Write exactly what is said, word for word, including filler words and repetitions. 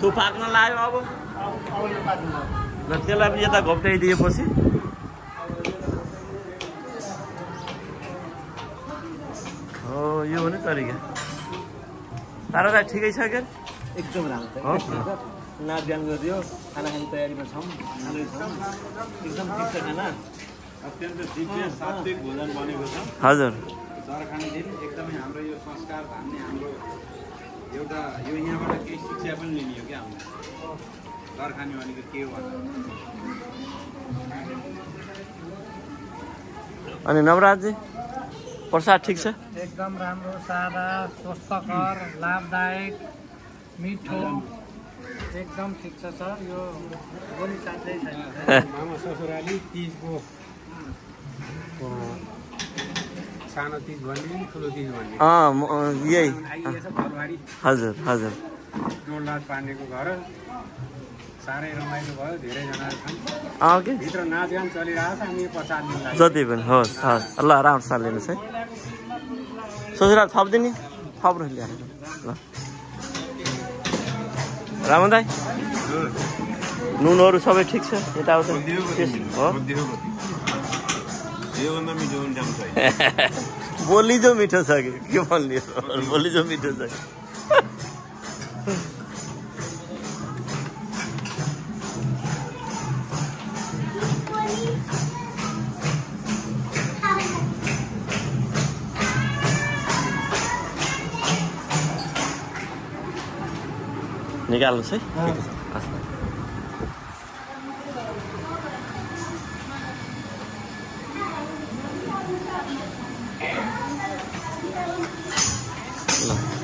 थु पाक्न लाग्यो अब ल त्यसलाई पनि यता घोप्टाइदिएपछि हो यो हो नि तरिका तारा ठिकै छ के एकदम राम्रो नाच गान गरिदियो खाना खाने तयारीमा छौँ एकदम ठिक छ खाना अत्यन्त दिव्य सात्विक भोजन बनेको छ हजुर जरखानीदेखि एकदमै हाम्रो यो संस्कार भन्ने हाम्रो एउटा यो यहाँबाट केही शिक्षा पनि लिने हो क्या हामीलाई जरखानी भनेको के हो अनि नवराजजी प्रसाद ठिक छ एकदम राम्रो सादा स्वस्थकर लाभदायक मिठो एकदम ठिक छ सर यो बोली साँच्चै छैन मामा ससुराली तिजको सानो तिज भन्ने ठुलो तिज भन्ने अँ यही आइएछ फरवारी हजुर हजुर डोलनाथ पाण्डेको घर साह्रै रमाइलो भयो धेरैजना छन् अँ के भित्र नाचगान चलिरहेको छ हामी प्रसाद लिन जति पनि होस् हस् ल राम्रोसँग लिनुहोस् है ससुरा थपिदिने थप्नु ल्याएर ल रामन दाई नुनहरू सबै ठिक छ यताउता हो बोली जो मिठो छ कि के भन्ने बोली जो मिठो छ निकाल्नुहोस् है ल